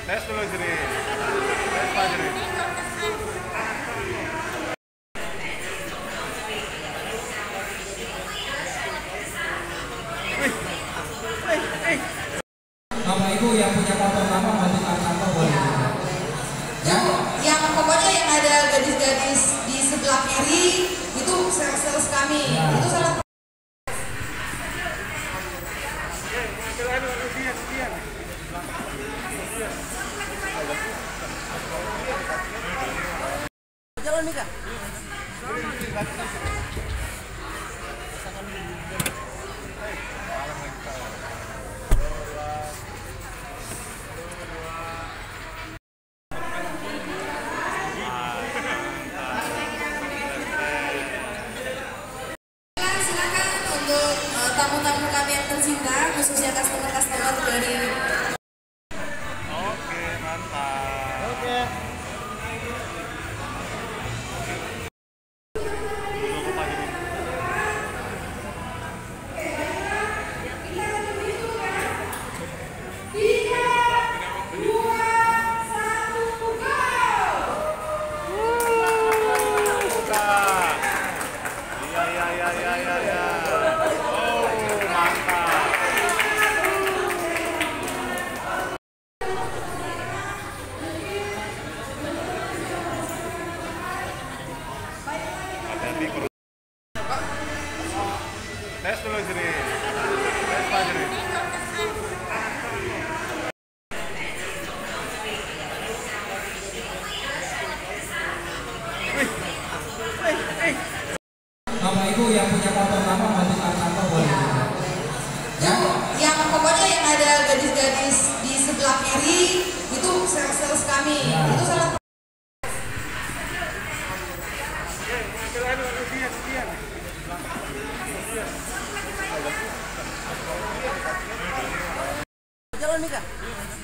Tes dulu jadi. Tes Pak jadi. Bapak Ibu yang punya foto lama masukkan foto boleh. Ya. Yang pokoknya yang ada gadis-gadis di sebelah kiri itu sales kami. Ya. Itu salah. Jalan nih Kak. Silakan untuk tamu-tamu kami yang tercinta, khususnya customer-customer dari. Oke, mantap. Oke. Tunggu Pak jadi. Iya. Oh, mantap. Hati-hati perut. Tes dulu jadi. Tes Pak jadi. Bapak Ibu yang punya foto lama masukkan foto boleh. Ya. Yang pokoknya yang ada gadis-gadis di sebelah kiri itu sales kami. Ya. Itu salah. Jalan nih Kak.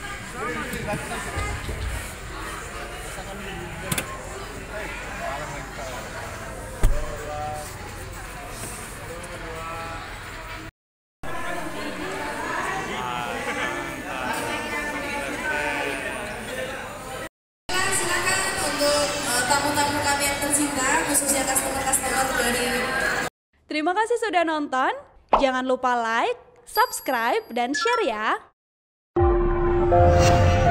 Silakan untuk tamu-tamu kami yang tercinta, khususnya customer-customer dari. Terima kasih sudah nonton. Jangan lupa like, subscribe, dan share ya.